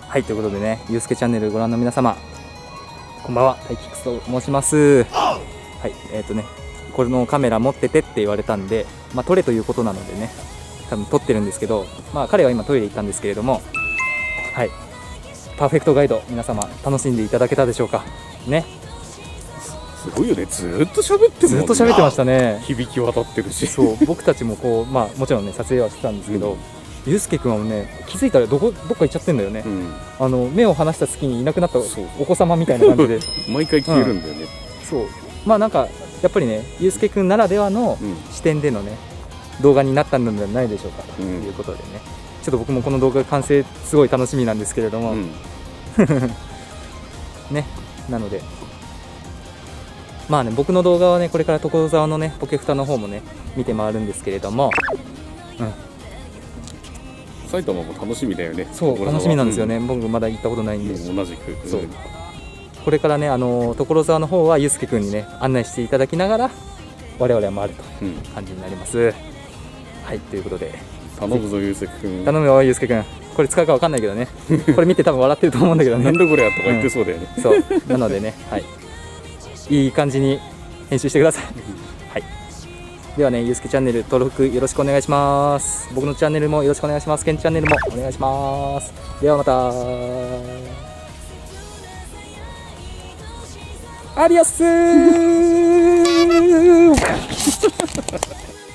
はい、ということでね、ゆうすけチャンネルご覧の皆様、こんばんは、タイキックスと申します。はい、これのカメラ持っててって言われたんで、撮れということなのでね、多分撮ってるんですけど、彼は今トイレ行ったんですけれども、はい、パーフェクトガイド、皆様楽しんでいただけたでしょうか。ね。 すごいよね、ずーっと喋ってるもんね。 ずっと喋ってましたね。 響き渡ってるし。 そう、僕たちもこう、もちろんね、撮影はしてたんですけど、ゆうすけくんはね、気づいたらどっか行っちゃってんだよね。目を離した隙にいなくなったお子様みたいな感じで毎回消えるんだよね。 そう、なんかやっぱりね、ゆうすけくんならではの視点でのね、動画になったのではないでしょうかということでね、ちょっと僕もこの動画完成すごい楽しみなんですけれども、ね、なので僕の動画はね、これから所沢のね、ポケフタの方もね、見て回るんですけれども、 埼玉も楽しみだよね。 そう、楽しみなんですよね。僕まだ行ったことないんで。 同じく。 そう。これからね、所沢の方はゆうすけくんにね、案内していただきながら、我々は回るという感じになります。はい、ということで。 頼むぞ、ゆうすけくん。 頼むよ、ゆうすけくん。これ使うかわかんないけどね。これ見て多分笑ってると思うんだけどね。 なんだこれやとか言ってそうだよね。 そう。なのでね、はい。いい感じに編集してください。はい。ではね、ゆうすけチャンネル登録よろしくお願いします。僕のチャンネルもよろしくお願いします。ケンチャンネルもお願いします。ではまた。アディオスー